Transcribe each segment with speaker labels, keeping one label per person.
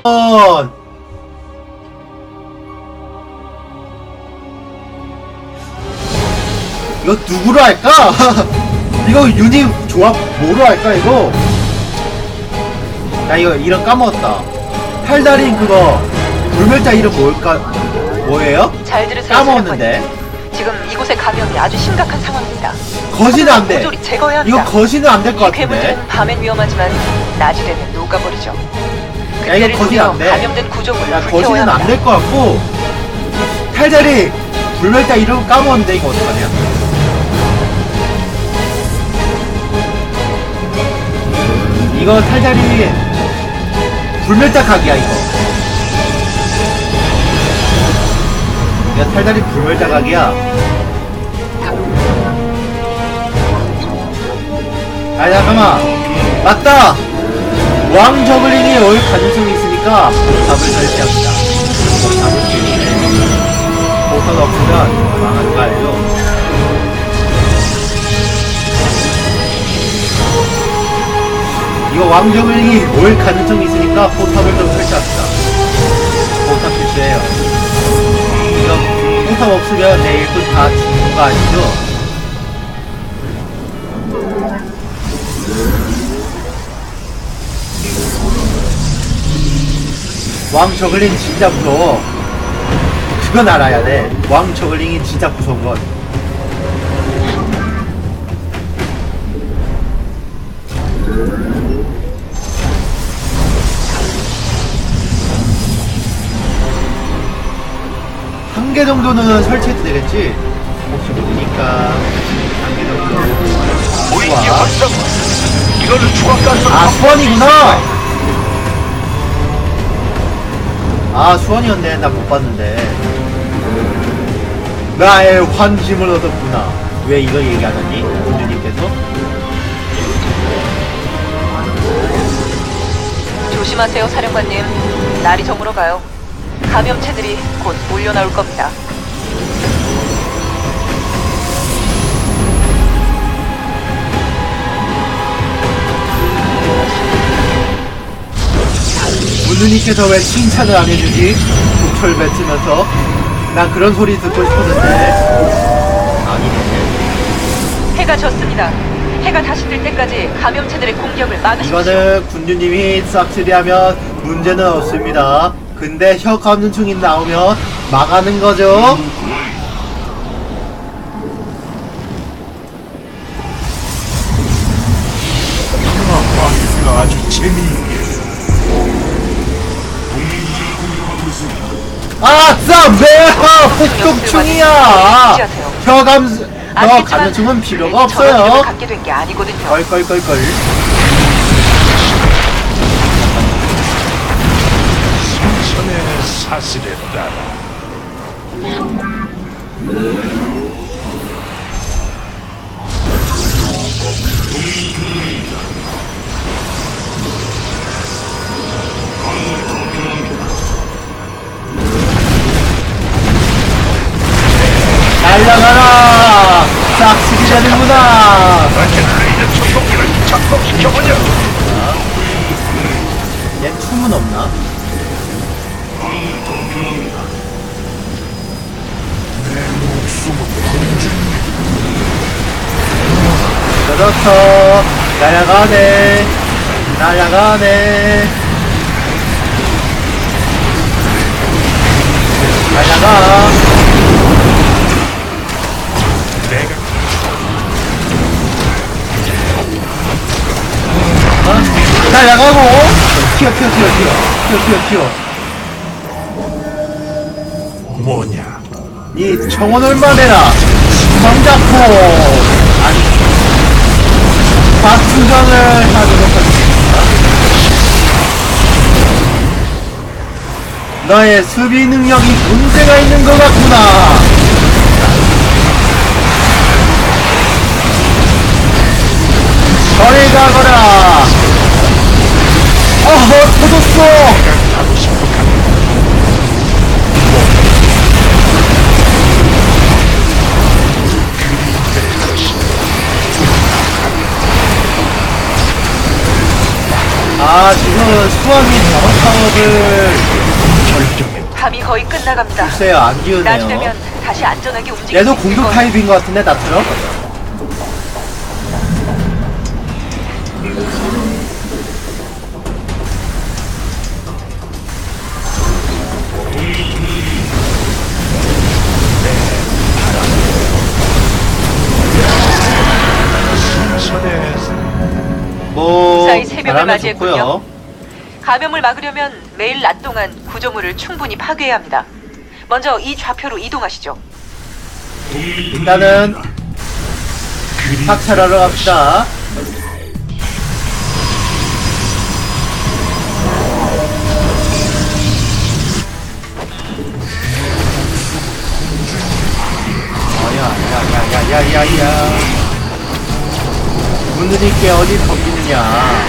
Speaker 1: 이거 누구로 할까? 이거 유닛 조합 뭐로 할까 이거? 나 이거 이름 까먹었다. 팔다린 그거 불멸자 이름 뭘까? 뭐예요?
Speaker 2: 잘 들으세요.
Speaker 1: 까먹었는데.
Speaker 2: 지금 이곳의 감염이 아주 심각한 상황입니다.
Speaker 1: 거시는 안 돼.
Speaker 2: 모조리 제거해야 합니다.
Speaker 1: 이거 거시는 안 될 것
Speaker 2: 이
Speaker 1: 같은데.
Speaker 2: 괴물들은 밤엔 위험하지만 낮이 되면 녹아버리죠.
Speaker 1: 야 이거 거시는 안 돼.
Speaker 2: 감염된 구조물을
Speaker 1: 야
Speaker 2: 불태워야
Speaker 1: 거시는 안
Speaker 2: 합니다.
Speaker 1: 될 것 같고. 탈자리 불멸자 이름 까먹었는데 이거 어떡하냐? 이거 탈자리 불멸자 각이야 이거. 이거 탈자리 불멸자 각이야. 아 잠깐만 맞다. 왕 저글링이 올 가능성이 있으니까 답을 설치합니다. 답을 설치해. 포터가 없으면 망한 거 알죠? 이거 왕 저글링이 올 가능성이 있으니까 포탑을 좀 설치합시다. 포탑 필수해요. 이거 포탑 없으면 내일 또 다 죽는 거 아시죠? 왕 저글링 진짜 무서워. 그건 알아야 돼. 왕 저글링이 진짜 무서운 건. 한 개 정도는 설치해도 되겠지? 혹시 모르니까 한 개 정도.
Speaker 3: 무인기 활성. 이걸로 추가 가스.
Speaker 1: 아 수원이구나. 아 수원이었네. 나 못 봤는데. 나의 환심을 얻었구나. 왜 이거 얘기하더니 군주님께서?
Speaker 2: 조심하세요, 사령관님. 날이 저물어 가요. 감염체들이 곧 몰려 나올 겁니다.
Speaker 1: 군주님께서 왜 칭찬을 안 해주지? 국철 맺으면서 난 그런 소리 듣고 싶었는데 아니네.
Speaker 2: 해가 졌습니다. 해가 다시 뜰 때까지 감염체들의 공격을 막으십시오.
Speaker 1: 이거는 군주님이 싹쓸이하면 문제는 없습니다. 근데 혀 감는충이 나오면 망하는 거죠.
Speaker 3: 아주 재미있게.
Speaker 1: 아싸 매하 폭격충이야. 혀 감는충은 필요가 없어요.
Speaker 2: 갖게 된 게 아니거든요.
Speaker 1: 껄껄껄껄.
Speaker 3: 신천의 사슬에 따라.
Speaker 1: 날라가라. 싹쓸이 되는구나.
Speaker 3: 레이더 천국기를 작동시켜보자.
Speaker 1: 얘 춤은 없나? 그렇죠. 날아가네. 날아가네. 날아가.
Speaker 3: 내가
Speaker 1: 날아가고. 튀어.
Speaker 3: 뭐냐?
Speaker 1: 이 청원을 말해라. 성자포. 아니. 박수전을 하도록 하겠습니다. 너의 수비 능력이 문제가 있는 것 같구나. 저리 가거라. 어허 터졌어.
Speaker 3: 하고 싶어.
Speaker 1: 아 지금 수완이 자원 사업을
Speaker 3: 결정에
Speaker 2: 밤이 거의 끝나갑니다.
Speaker 1: 글쎄요 안
Speaker 2: 낮이
Speaker 1: 기우네요.
Speaker 2: 되면 다시 안전하게 움직일
Speaker 1: 얘도
Speaker 2: 수 있을
Speaker 1: 공격
Speaker 2: 거예요.
Speaker 1: 타입인 것 같은데 나처럼.
Speaker 3: 순서대에서
Speaker 1: 뭐
Speaker 2: 무사히 새벽을
Speaker 1: 잘하면
Speaker 2: 맞이했군요.
Speaker 1: 좋고요.
Speaker 2: 감염을 막으려면 매일 낮 동안 구조물을 충분히 파괴해야 합니다. 먼저 이 좌표로 이동하시죠.
Speaker 1: 일단은 박살하러 갑시다. 야야야야야야야 군드님께 어디 덤비느냐.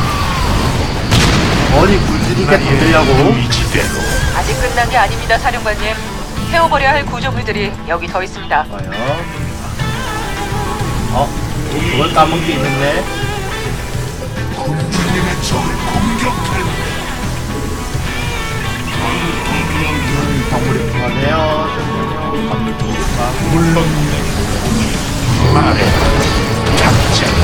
Speaker 1: 어디 군드님께 덤비려고.
Speaker 3: 의지대로
Speaker 2: 아직 끝난 게 아닙니다, 사령관님. 태워버려야 할 구조물들이 여기 더 있습니다.
Speaker 1: 과연 그걸 까먹게 있는데.
Speaker 3: 군주님의 적을 공격할
Speaker 1: 광물이 필요하네요. 잠깐만요. 광물 필요할까?
Speaker 3: 물론 말해 당장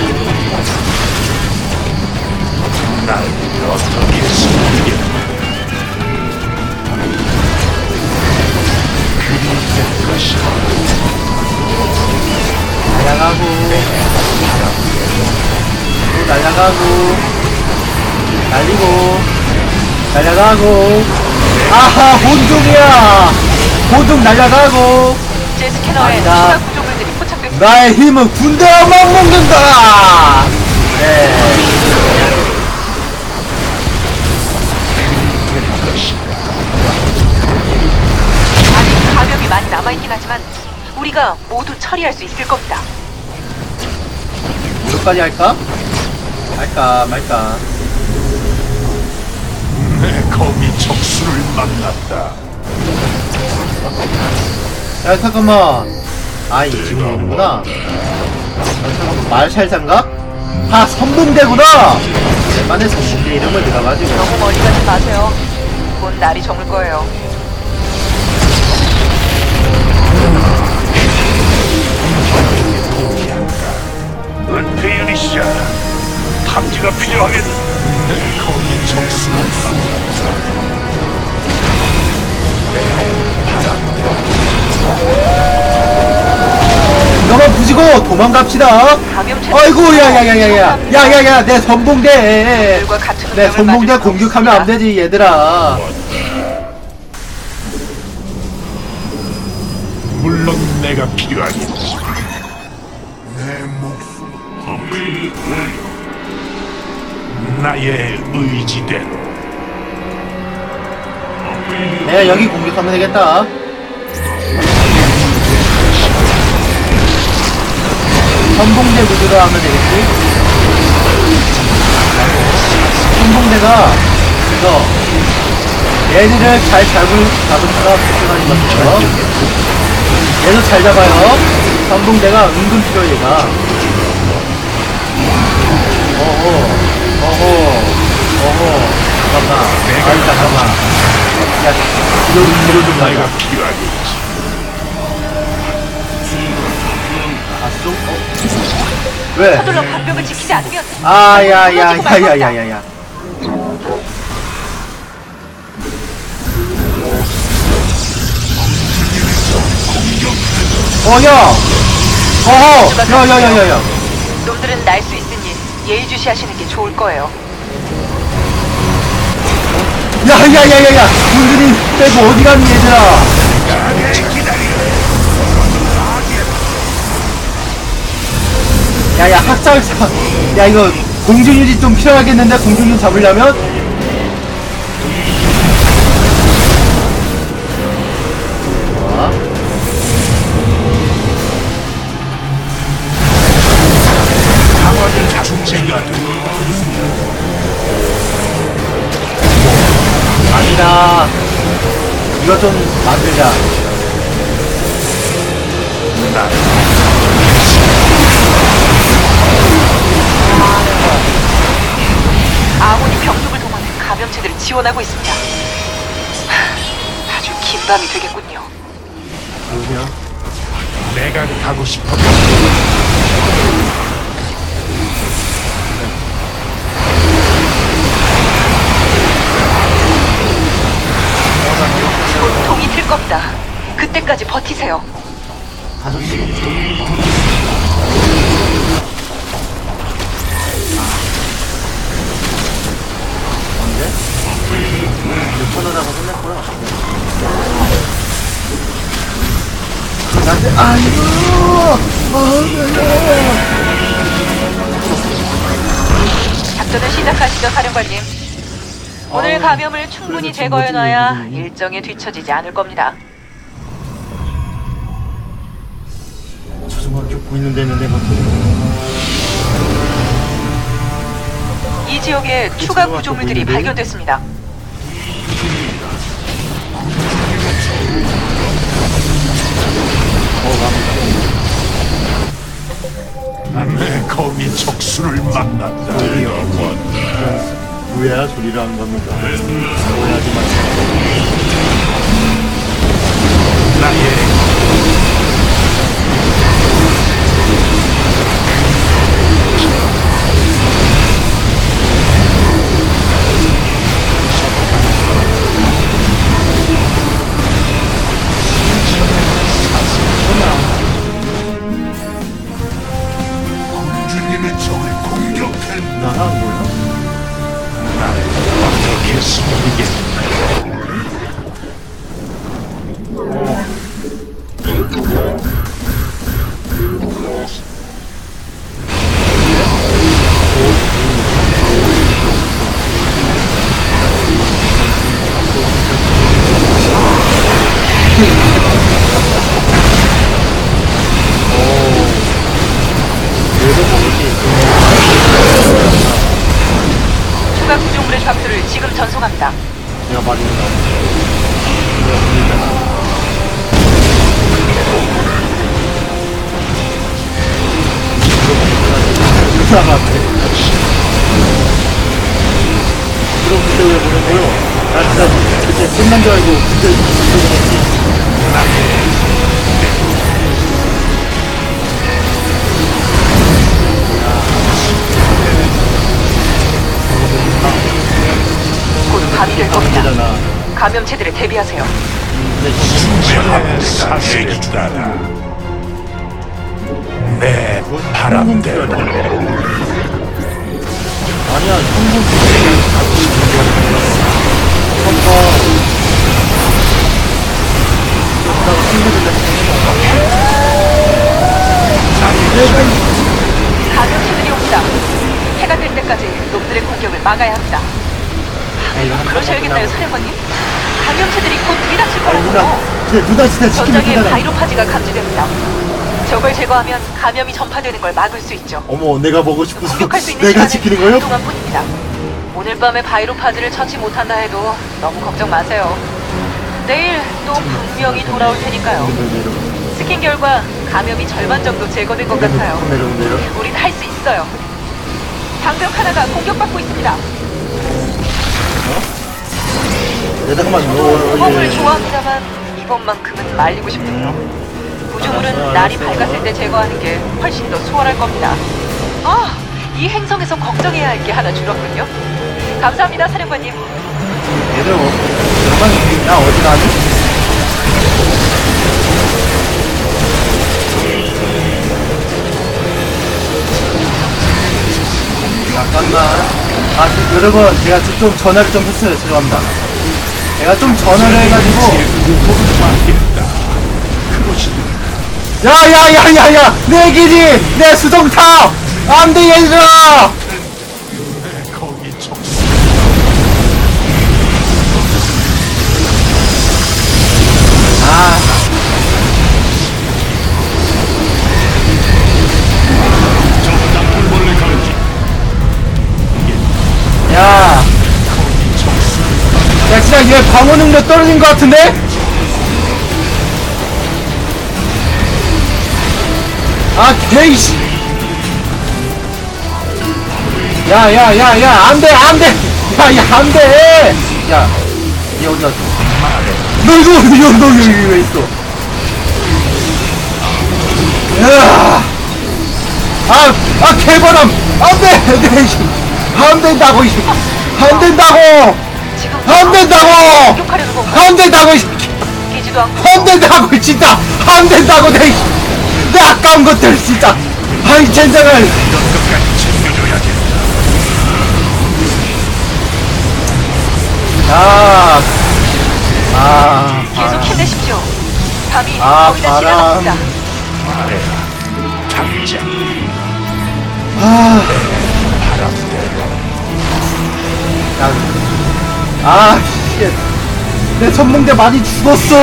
Speaker 3: 날 어떻게 숨기겠나. 그리할 것이다.
Speaker 1: 날아가고 또 날아가고 날리고 날아가고. 아하 본종이야. 본종 날아가고.
Speaker 2: 제 스캐너에
Speaker 1: 아니다.
Speaker 2: 추가 구조물들이 포착됐습니다.
Speaker 1: 나의 힘은 군대만 먹는다. 네.
Speaker 2: 아직 감염이 많이 남아있긴 하지만 우리가 모두 처리할 수 있을 겁니다.
Speaker 1: 이거까지 할까? 할까 말까.
Speaker 3: 내 거미 적수를 만났다.
Speaker 1: 야 잠깐만. 아 이 지금 오는구나. 잠깐만 말살장갑? 아 선봉대구나. 내만의 선봉대 이름을 들어가지고.
Speaker 2: 너무 멀리 가지 마세요. 곧 날이 저물 거예요.
Speaker 3: 은폐 유닛이야. 탐지가 필요하겠다. 내 거미 적수를 만났다.
Speaker 1: 이거만 부시고 도망갑시다.
Speaker 2: 감염체.
Speaker 1: 아이고 야야야야야야야야야 내 선봉대.
Speaker 2: 들과 같은
Speaker 1: 내
Speaker 2: 운명을
Speaker 1: 선봉대
Speaker 2: 맞을 수
Speaker 1: 공격하면 안
Speaker 2: 없습니다.
Speaker 1: 되지 얘들아.
Speaker 3: 물론 내가 필요하겠지. 내 목숨 나의 의지대로.
Speaker 1: 내가 여기 공격하면 되겠다. 선봉대 구조로 하면 되겠지. 선봉대가 이거 얘들을 잘 잡으니까 불편하지 마세요. 얘도 잘 잡아요. 선봉대가 은근 필요해 얘가. 어허 잠깐만. 아이 잠깐만. 야 뒤로 좀
Speaker 3: 내가
Speaker 1: 가자.
Speaker 3: 필요하겠지.
Speaker 1: 갔어? 왜?
Speaker 2: 서둘러 방벽을 지키지 않으면
Speaker 1: 아야야야야야야야. 야! 어허! 야야야야야.
Speaker 2: 놈들은 날 수 있으니 예의주시하시는 게 좋을 거예요.
Speaker 1: 야야야야야. 군들이 빼고 어디 가니 얘들아. 야야 학살사. 야 이거 공중유지 좀 필요하겠는데 공중유지 잡으려면? 좋아.
Speaker 3: 강화된 자중제가
Speaker 1: 아니다. 이거 좀 만들자.
Speaker 2: 아군이 병력을 지원하고 있습니다. 아주 긴 밤이 되겠군요.
Speaker 1: 뭐냐?
Speaker 3: 내가 가고 싶어.
Speaker 2: 곧 동이 틀 겁니다. 그때까지 버티세요.
Speaker 1: 5시. 언제? 6,000원 하고 끝냈구나. 나한테, 아이고!
Speaker 2: 작전을 시작하시죠, 사령관님. 오늘 감염을 충분히 제거해놔야 일정에 뒤처지지 않을 겁니다.
Speaker 1: 저승만 쭉 보이는 데는 내가
Speaker 2: 이 지역에 추가 구조물들이 발견됐습니다.
Speaker 3: 내 거미 촉수를 만났다.
Speaker 1: 뭐야 소리를 한 겁니까? 오해하지 마세요.
Speaker 3: 나의 군주님의 적을 공격했다.
Speaker 1: 나랑 뭐야?
Speaker 3: 나를 어떻게 숨기겠다.
Speaker 2: 추가 구조물의 좌표를 지금 전송합니다.
Speaker 1: 내가 말이구나. 그럼 그때 왜 보낸 거요? 나 진짜 그때 끝난 줄 알고 그때 보냈지.
Speaker 2: 곧 밤이 될 겁니다.
Speaker 1: 되잖아.
Speaker 2: 감염체들에 대비하세요.
Speaker 3: 내 사색이 따라 내 바람대로
Speaker 1: 아니야, 성공 기술을 갖고 있는 거야. 나가
Speaker 2: 감염체들이 옵니다. 해가 될 때까지 놈들의 공격을 막아야 합니다. 그러셔야겠나요, 사령관님? 감염체들이 곧 들이닥칠 거라고요.
Speaker 1: 누나 진짜 지키면
Speaker 2: 전장에
Speaker 1: 되잖아.
Speaker 2: 바이로파지가 감지됩니다. 저걸 제거하면 감염이 전파되는 걸 막을 수 있죠.
Speaker 1: 어머, 내가 먹고 싶어서
Speaker 2: 공격할 수 있는
Speaker 1: 내가
Speaker 2: 시간은
Speaker 1: 지키는 거요?
Speaker 2: 동안뿐입니다. 오늘 밤에 바이로파즈를 처치 못한다 해도 너무 걱정 마세요. 내일 또 분명히 돌아올 테니까요. 스캔 결과 감염이 절반 정도 제거된 것 같아요. 우린 할 수 있어요. 방벽 하나가 공격받고 있습니다.
Speaker 1: 잠깐만,
Speaker 2: 모험을 좋아합니다만 이번만큼은 말리고 싶군요. 구조물은 날이 밝았을 때 제거하는 게 훨씬 더 수월할 겁니다. 아, 이 행성에서 걱정해야 할 게 하나 줄었군요. 감사합니다, 사령관님.
Speaker 1: 얘들 잠깐만, 나 어디 가니? 잠깐만. 여러분, 제가 좀 전화를 좀 했어요. 죄송합니다. 제가 좀 전화를 해가지고. 야야야야야! 내 기지! 내 수정탑! 안 돼, 얘들아!
Speaker 3: 거미 촉수
Speaker 1: 아. 야. 야, 진짜 얘 방어 능력 떨어진 것 같은데? 아, 개이씨. 야, 안 돼, 안 돼! 야, 안 돼! 야, 얘 어디 갔어? 너 여기 왜 있어? 야! 개바람! 안 돼! 안 된다고, 이 새끼! 안 된다고!
Speaker 2: 지금
Speaker 1: 안 된다고!
Speaker 2: 공격하려는 건가?
Speaker 1: 안 된다고, 이 새끼!
Speaker 2: 깨지도 않고
Speaker 1: 안 된다고, 진짜! 안 된다고, 내 아까운 것들, 진짜! 아이, 젠장을!
Speaker 3: 이런 것까지 챙겨줘야겠다.
Speaker 2: 계속 힘내십시오. 밤이
Speaker 1: 아,
Speaker 2: 거의 다
Speaker 1: 바람.
Speaker 2: 지나갔습니다.
Speaker 3: 말해라. 당장
Speaker 1: 쉣. 내 전문대 많이 죽었어!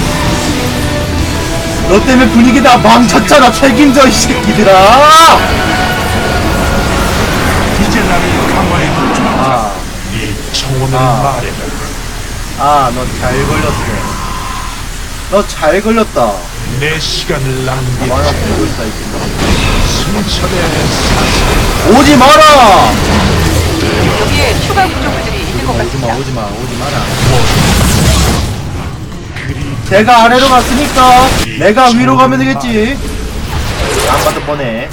Speaker 1: 너 때문에 분위기 다 망쳤잖아, 책임져, 이 새끼들아!
Speaker 3: 이제 나를 강화해보자. 이 청혼을 말해라.
Speaker 1: 너 잘 걸렸어. 너 잘 걸렸다.
Speaker 3: 내 시간을
Speaker 1: 많아,
Speaker 3: 낭비하지.
Speaker 1: 걸렸다, 이
Speaker 3: 승천의
Speaker 1: 새끼. 오지 마라!
Speaker 2: 여기에 추가 구조물들이 있는 것 같습니다.
Speaker 1: 오지 마라. 제가 아래로 갔으니까 내가 위로 가면 되겠지. 안 받을 뻔해.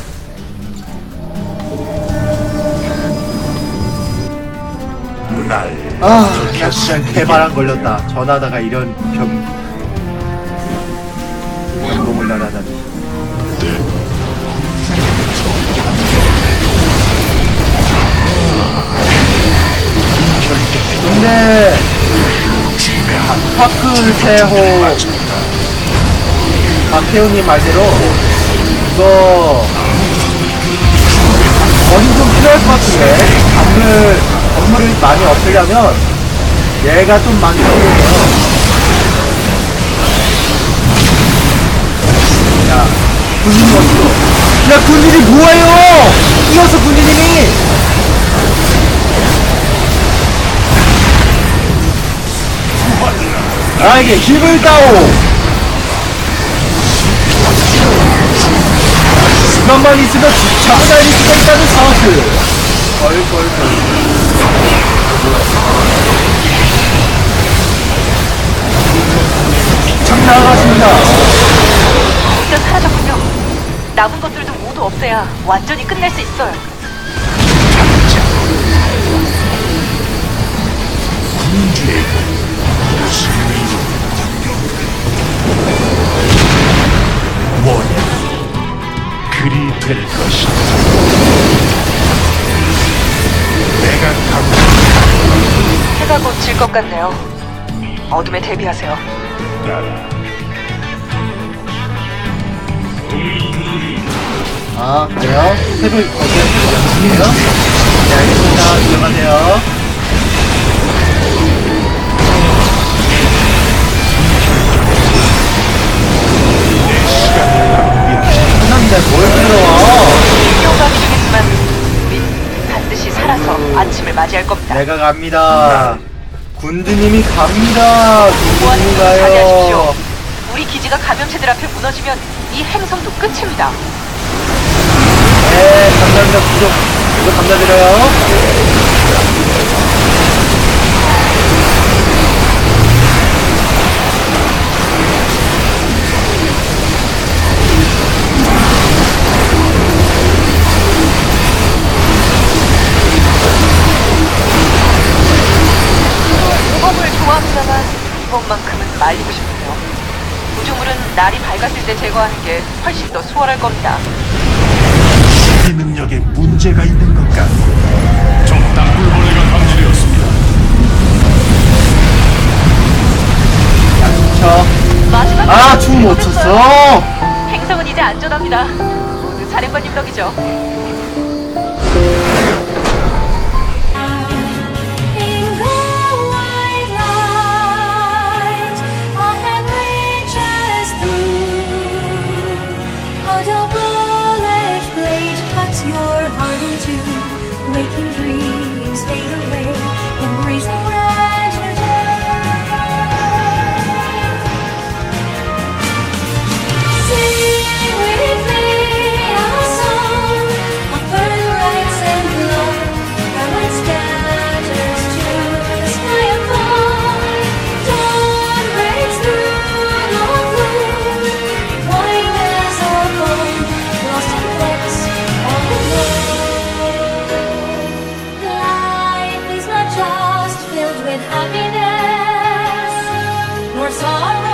Speaker 3: 날
Speaker 1: 나 진짜 개발안 걸렸다. 전화다가 이런 병동을 날아다니. 근데 파크 세호 박태훈님 말대로 이거 거긴 좀 필요할 것 같은데 건물을 많이 없애려면 얘가 좀 많이 필요해요. 야 군인이 어딨어? 야 군인이 뭐예요? 이어서 군인님이 나에게 힘을 다오. 시간만 있으면 지차고 달릴 수가 있다는 사실. 참 나가십니다.
Speaker 2: 일단 사라졌군요. 남은 것들도 모두 없애야 완전히 끝낼 수 있어요.
Speaker 3: 군주에게 무슨 일이 원해 그리 될 것이다. 내가
Speaker 2: 해가 곧 질 것 같네요. 어둠에 대비하세요.
Speaker 3: 강구하라.
Speaker 1: 그래요? 새벽 어제 연습이에요? 네 알겠습니다. 들어가세요. 끝납니다. 뭘 들어와?
Speaker 2: 용감이 되겠지만 우린 반드시 살아서 아침을 맞이할 겁니다.
Speaker 1: 내가 갑니다. 군주님이 갑니다. 군주님이
Speaker 2: 보안을 자제하십시오.
Speaker 1: 가요.
Speaker 2: 우리 기지가 감염체들 앞에 무너지면 이 행성도 끝입니다.
Speaker 1: 네, 감사합니다. 구독 감사드려요.
Speaker 2: 모범을 좋아합니다만 이번만큼은 말리고 싶네요. 구조물은 날이 밝았을 때 제거하는 게 훨씬 더 수월할 겁니다.
Speaker 3: 이 능력에 문제가 있는 것 같아. 적당 불벌레가 감지되었습니다.
Speaker 2: 마지막
Speaker 1: 춤 못 췄어.
Speaker 2: 행성은 이제 안전합니다. 모두 사령관님 덕이죠.
Speaker 4: In the white light, a hand reaches through. A double-edged blade cuts your heart in two. Waking dreams fade away, embracing red today. Sing with me a song of our sorrow.